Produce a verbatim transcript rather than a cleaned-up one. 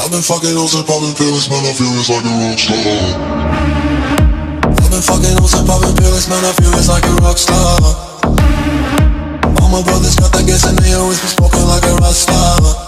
I've been fucking hoes and popping pills, man, I feel it's like a rock star. I've been fucking hoes and popping pills, man, I feel it's like a rock star. All my brothers got that gas and they always been smoking like a rock star.